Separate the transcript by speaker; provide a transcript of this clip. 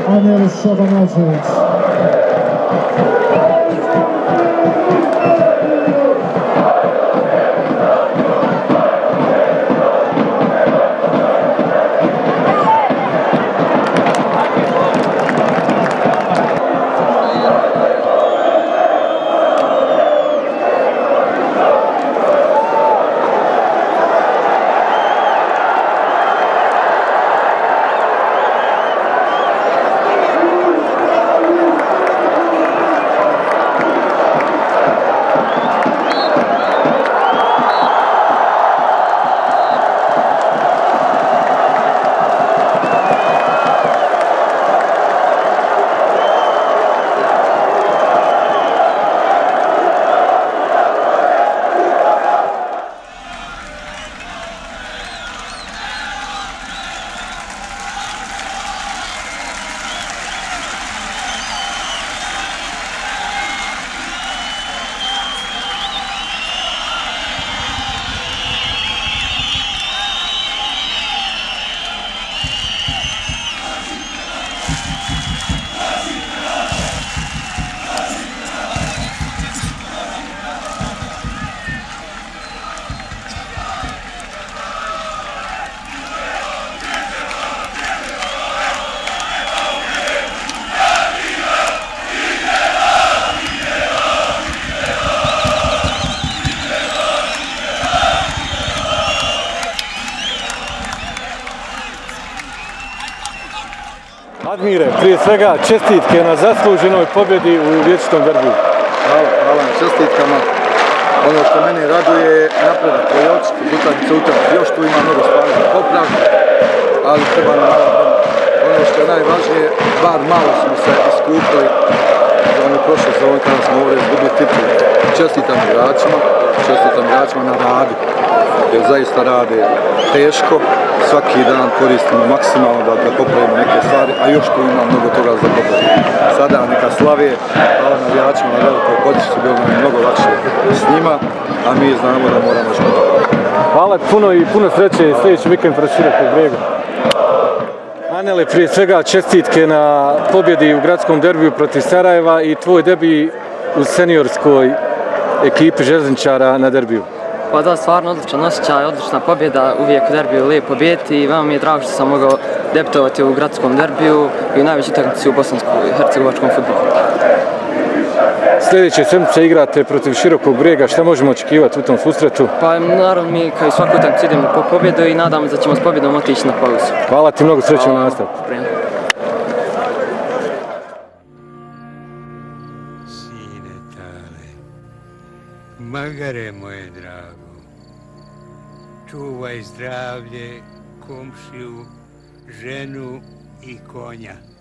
Speaker 1: Anel Šabanačević.
Speaker 2: Admire, prije svega čestitke na zasluženoj pobjedi u vječitom derbiju.
Speaker 3: Hvala na čestitkama. Ono što mene raduje je napredak koji je očito iz utakmice u utakmicu. Još tu ima mnogo stvari za popravku, ali treba nam malo vremena. Ono što je najvažnije, bar malo smo se iskupili za onu prošlu sezonu kada smo ovdje izgubili titulu. Čestitam igračima na radu, jer zaista rade teško. Svaki dan koristimo maksimalno da popravimo neke stvari, a još tu ima mnogo toga za popraviti. Sada neka slave, hvala navijačima na velikoj podršci, bilo nam mnogo lakše s njima, a mi znamo da moramo još popraviti.
Speaker 2: Hvala puno i puno sreće sljedeći vikend protiv Širokog Brijega. Anele, prije svega čestitke na pobjedi u gradskom derbiju protiv Sarajeva i tvoj debi u seniorskoj ekipi željezničara na derbiju.
Speaker 4: Pa da, stvarno odličan osjećaj, odlična pobjeda, uvijek u derbiju lijepo bijeti i veoma mi je drago što sam mogao debitovati u gradskom derbiju i u najvećoj utakmici u bosansko-hercegovačkom fudbalu.
Speaker 2: Sljedeće sedmice igrate protiv Širokog Brijega, šta možemo očekivati u tom susretu?
Speaker 4: Pa naravno mi kao i svaku utakmicu idemo po pobjedu i nadam se da ćemo s pobjedom otići na pauzu.
Speaker 2: Hvala ti, mnogo sreće u nastavku.
Speaker 5: Sine Tale, magare moje drago, čuvaj zdravlje, komšiju, ženu i konja.